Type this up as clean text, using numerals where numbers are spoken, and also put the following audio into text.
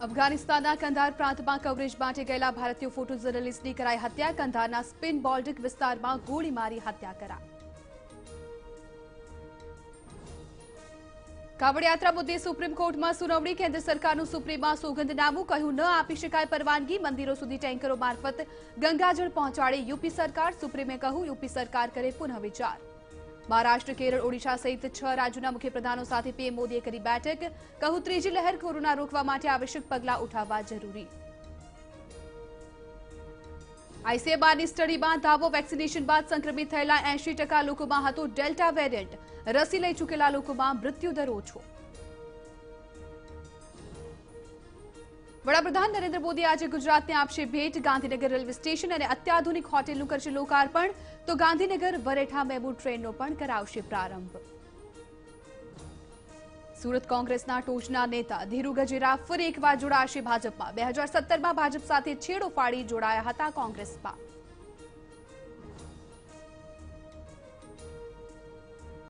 અફઘાનિસ્તાનના કંધાર પ્રાંતમાં કવરેજ માટે ગયેલા ભારતીય ફોટો જર્નલિસ્ટની કરાઈ હત્યા. કંધારના સ્પિન બોલ્ડિક વિસ્તારમાં ગોળી મારી હત્યા કરાઈ. કાવડ યાત્રા મુદ્દે સુપ્રીમ કોર્ટમાં સુનાવણી. કેન્દ્ર સરકારનું સુપ્રીમમાં સોગંદનામું. કહ્યું ન આપી શકાય પરવાનગી. મંદિરો સુધી ટેન્કરો મારફત ગંગાજળ પહોંચાડે यूपी सरकार. सुप्रीमे કહ્યું यूपी सरकार करे पुनः विचार. महाराष्ट्र, केरल, ओडिशा सहित 6 राज्यों मुख्य प्रधानों साथ पीएम मोदीए करी बैठक. कहूं त्रीजी लहर कोरोना रोकवा माटे आवश्यक पगलां उठाववा जरूरी. आईसीएमआरनी स्टडीमां दावो. वेक्सिनेशन बाद संक्रमित थयेला 80% लोकोमां हतो डेल्टा वेरियंट. रसी लई चूकेला लोकोमां मृत्युदर ओछो. वडाप्रधान नरेंद्र मोदी आज गुजरातने आपशे भेट. गांधीनगर रेलवे स्टेशन और अत्याधुनिक होटेलनुं करशे लोकार्पण. तो गांधीनगर वरेठा मेमू ट्रेननो पण करावशे प्रारंभ. सूरत कांग्रेसना टोचना नेता धीरू गजेरा फरी एकवार जोड़ाशे भाजपमां. 2017 में भाजप साथे छेड़ो फाड़ी जोड़ाया हता कांग्रेसमां.